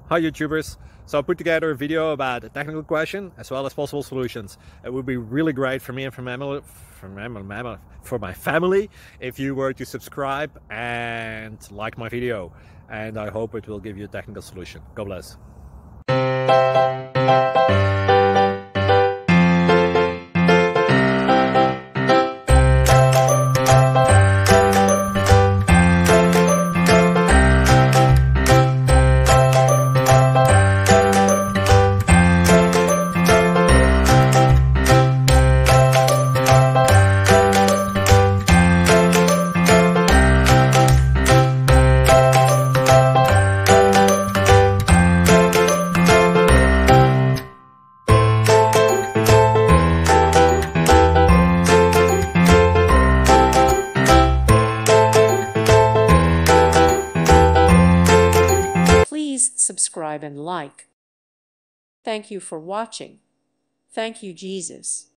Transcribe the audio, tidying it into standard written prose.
Hi YouTubers! So I put together a video about a technical question as well as possible solutions. It would be really great for me and for my family if you were to subscribe and like my video, and I hope it will give you a technical solution. God bless. Please subscribe and like. Thank you for watching. Thank you, Jesus.